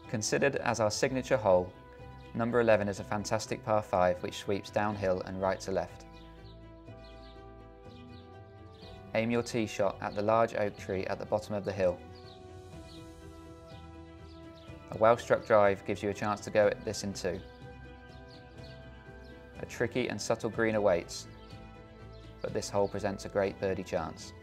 Considered as our signature hole, number 11 is a fantastic par 5 which sweeps downhill and right to left. Aim your tee shot at the large oak tree at the bottom of the hill. A well-struck drive gives you a chance to go at this in 2. A tricky and subtle green awaits, but this hole presents a great birdie chance.